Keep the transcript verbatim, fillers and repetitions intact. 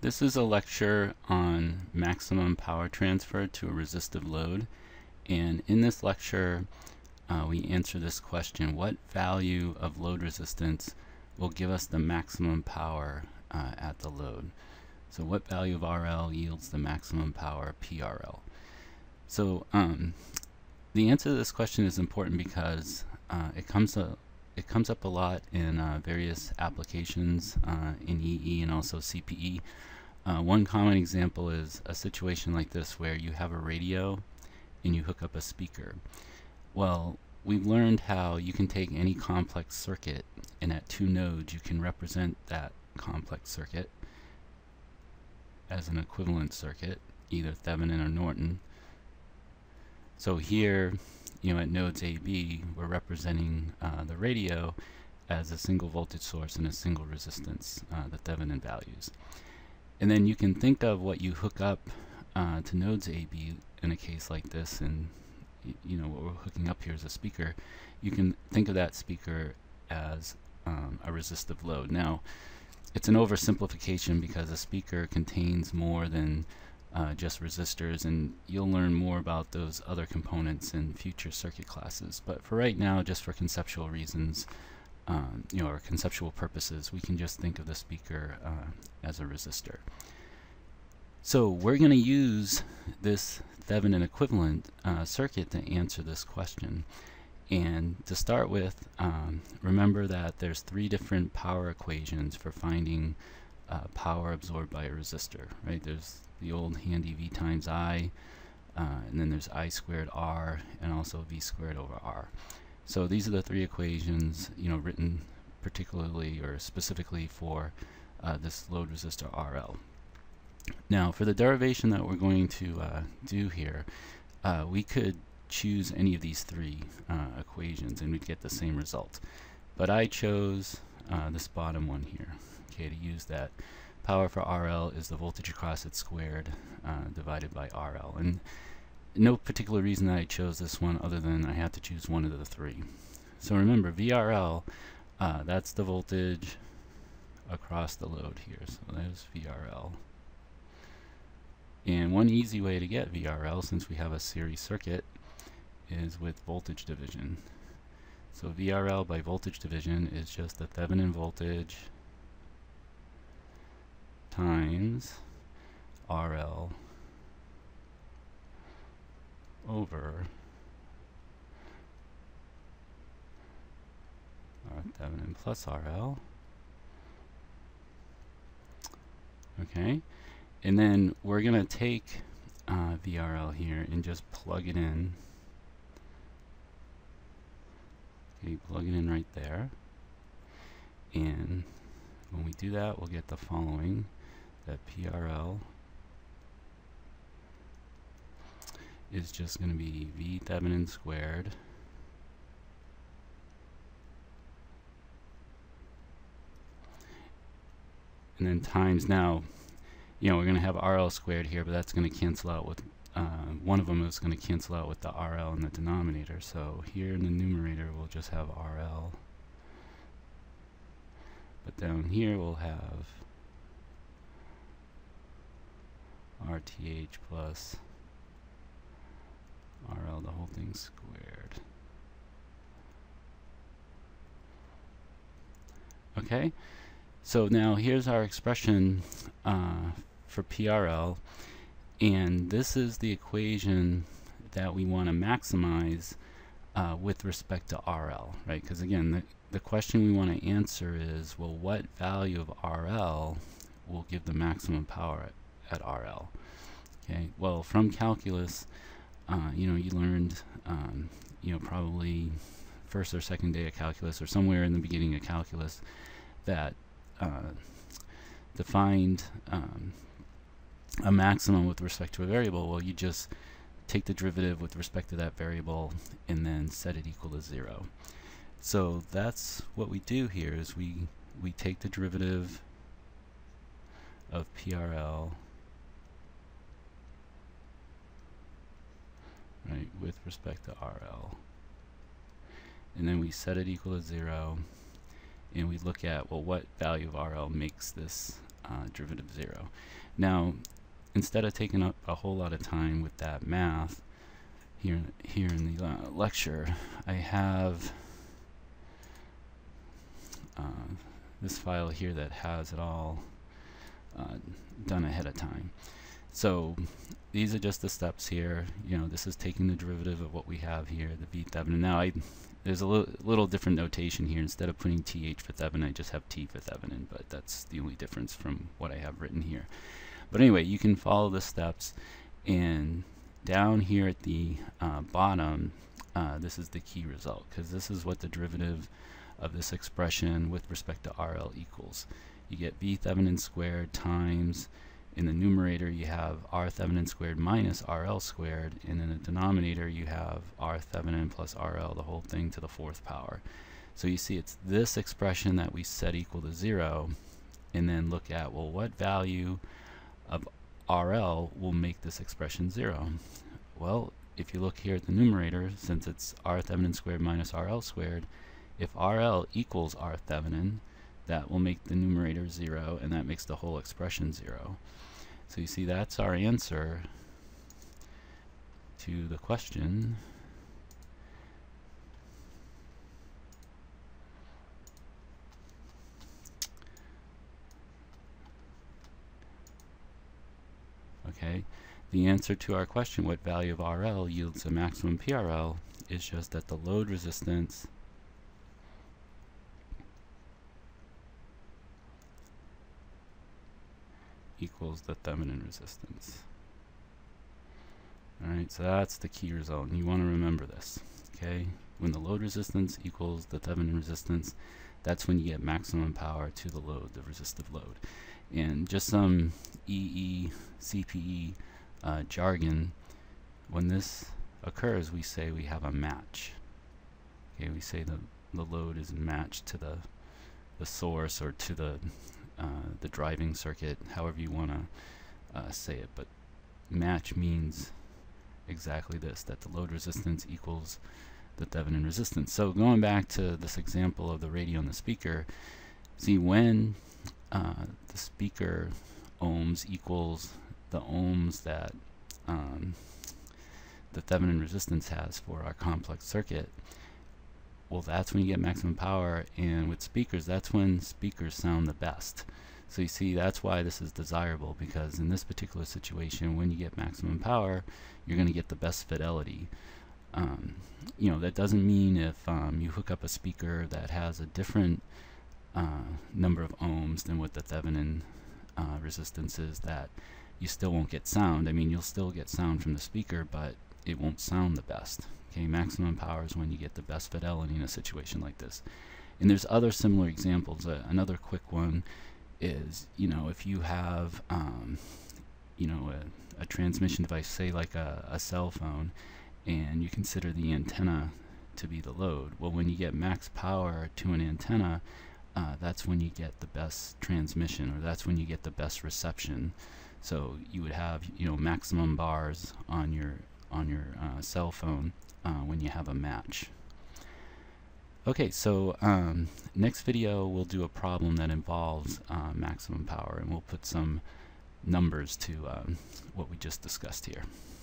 This is a lecture on maximum power transfer to a resistive load, and in this lecture uh, we answer this question: what value of load resistance will give us the maximum power uh, at the load? So what value of R L yields the maximum power P R L? So um, the answer to this question is important because uh, it comes up it comes up a lot in uh, various applications uh, in E E and also C P E. Uh, one common example is a situation like this where you have a radio and you hook up a speaker. Well, we've learned how you can take any complex circuit, and at two nodes you can represent that complex circuit as an equivalent circuit, either Thevenin or Norton. So here, you know, at nodes A, B, we're representing uh, the radio as a single voltage source and a single resistance, uh, the Thevenin values. And then you can think of what you hook up uh, to nodes A, B in a case like this, and you know what we're hooking up here is a speaker. You can think of that speaker as um, a resistive load. Now, it's an oversimplification because a speaker contains more than uh, just resistors, and you'll learn more about those other components in future circuit classes. But for right now, just for conceptual reasons, Um, you know, or conceptual purposes, we can just think of the speaker uh, as a resistor. So we're going to use this Thevenin equivalent uh, circuit to answer this question. And to start with, um, remember that there's three different power equations for finding uh, power absorbed by a resistor, right? There's the old handy V times I, uh, and then there's I squared R, and also V squared over R. So these are the three equations, you know, written particularly or specifically for uh, this load resistor R L. Now, for the derivation that we're going to uh, do here, uh, we could choose any of these three uh, equations and we'd get the same result. But I chose uh, this bottom one here, okay, to use that. Power for R L is the voltage across it squared uh, divided by R L. And no particular reason that I chose this one other than I had to choose one of the three. So remember, V R L, uh, that's the voltage across the load here. So there's V R L. And one easy way to get V R L, since we have a series circuit, is with voltage division. So V R L by voltage division is just the Thevenin voltage times R L over R Thevenin plus R L. Okay, and then we're going to take uh, V R L here and just plug it in. Okay, plug it in right there. And when we do that, we'll get the following, that P R L is just going to be V Thevenin squared and then times, now, you know, we're going to have R L squared here, but that's going to cancel out with, uh, one of them is going to cancel out with the R L in the denominator. So here in the numerator, we'll just have R L. But down here, we'll have R T H plus R L, the whole thing squared. Okay, so now here's our expression uh, for P R L, and this is the equation that we want to maximize uh, with respect to R L, right? Because again, the, the question we want to answer is, well, what value of R L will give the maximum power at, at R L? Okay, well, from calculus, Uh, you know, you learned, um, you know, probably first or second day of calculus or somewhere in the beginning of calculus that uh, defined um, a maximum with respect to a variable. Well, you just take the derivative with respect to that variable and then set it equal to zero. So that's what we do here, is we, we take the derivative of P R L, right, with respect to R L, and then we set it equal to zero, and we look at, well, what value of R L makes this uh, derivative zero. Now, instead of taking up a whole lot of time with that math, here, here in the uh, lecture, I have uh, this file here that has it all uh, done ahead of time. So these are just the steps here. You know, this is taking the derivative of what we have here, the v Thevenin. Now, I, there's a little, little different notation here. Instead of putting th for Thevenin, I just have t for Thevenin, but that's the only difference from what I have written here. But anyway, you can follow the steps, and down here at the uh, bottom, uh, this is the key result, because this is what the derivative of this expression with respect to R L equals. You get v Thevenin squared times, in the numerator you have r Thevenin squared minus R L squared, and in the denominator you have r Thevenin plus R L, the whole thing to the fourth power. So you see it's this expression that we set equal to zero, and then look at, well, what value of R L will make this expression zero? Well, if you look here at the numerator, since it's r Thevenin squared minus R L squared, if R L equals r Thevenin, that will make the numerator zero, and that makes the whole expression zero. So you see that's our answer to the question. Okay, the answer to our question, what value of R L yields a maximum P R L, is just that the load resistance equals the Thevenin resistance. Alright, so that's the key result, and you want to remember this. Okay, when the load resistance equals the Thevenin resistance, that's when you get maximum power to the load, the resistive load. And just some E E, C P E uh, jargon, when this occurs, we say we have a match. Okay, we say the, the load is matched to the, the source, or to the Uh, the driving circuit, however you want to uh, say it, but match means exactly this, that the load resistance equals the Thevenin resistance. So going back to this example of the radio and the speaker, see when uh, the speaker ohms equals the ohms that um, the Thevenin resistance has for our complex circuit, well, that's when you get maximum power, and with speakers, that's when speakers sound the best. So you see, that's why this is desirable, because in this particular situation, when you get maximum power, you're going to get the best fidelity. Um, you know, that doesn't mean if um, you hook up a speaker that has a different uh, number of ohms than what the Thevenin uh, resistance is, that you still won't get sound. I mean, you'll still get sound from the speaker, but it won't sound the best. Okay, maximum power is when you get the best fidelity in a situation like this. And there's other similar examples. Uh, another quick one is, you know, if you have, um, you know, a, a transmission device, say like a, a cell phone, and you consider the antenna to be the load. Well, when you get max power to an antenna, uh, that's when you get the best transmission, or that's when you get the best reception. So you would have, you know, maximum bars on your on your uh, cell phone Uh, when you have a match. Okay, so um, next video we'll do a problem that involves uh, maximum power, and we'll put some numbers to um, what we just discussed here.